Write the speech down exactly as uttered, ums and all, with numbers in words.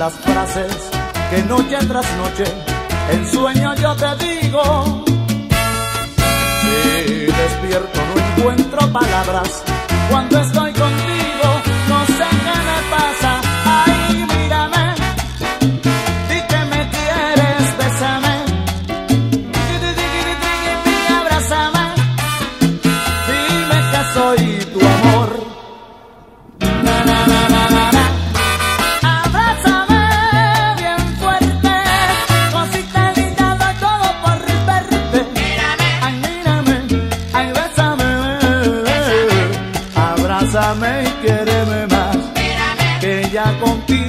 las frases que noche tras noche en sueño yo te digo. Si despierto no encuentro palabras cuando estoy contigo, no sé qué me pasa. Ay, mírame, di que me quieres, bésame, abrázame, dime que soy tu amor. Na, na, na, na, na, na. Abrázame bien fuerte, cosita linda, doy todo por verte. Ay, mírame, ay, bésame, abrázame y quiéreme más, que ya contigo